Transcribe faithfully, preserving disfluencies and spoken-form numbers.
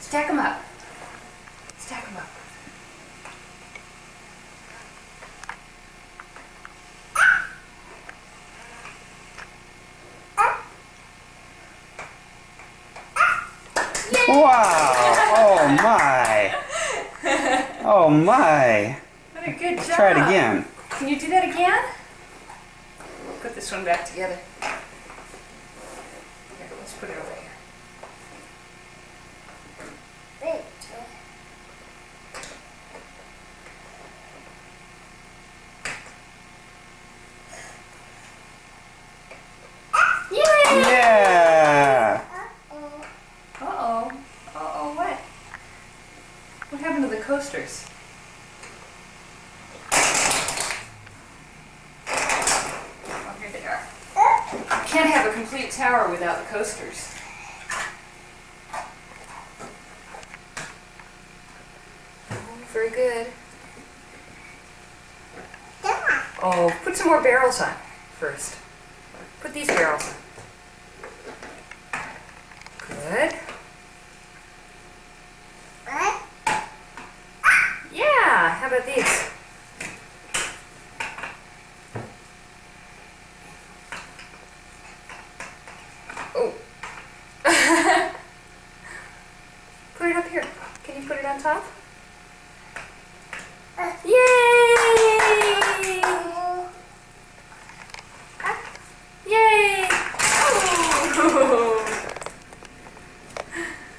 Stack them up. Stack them up. Wow! Oh my! Oh my! What a good Let's job. try it again. Can you do that again? Put this one back together. Here, let's put it over here. Yeah! Uh-oh. Uh-oh, what? What happened to the coasters? Oh, here they are. Can't have a complete tower without the coasters. Very good. Oh, put some more barrels on first. Put these barrels on. Good. Yeah, how about these? Oh. Put it up here. Can you put it on top?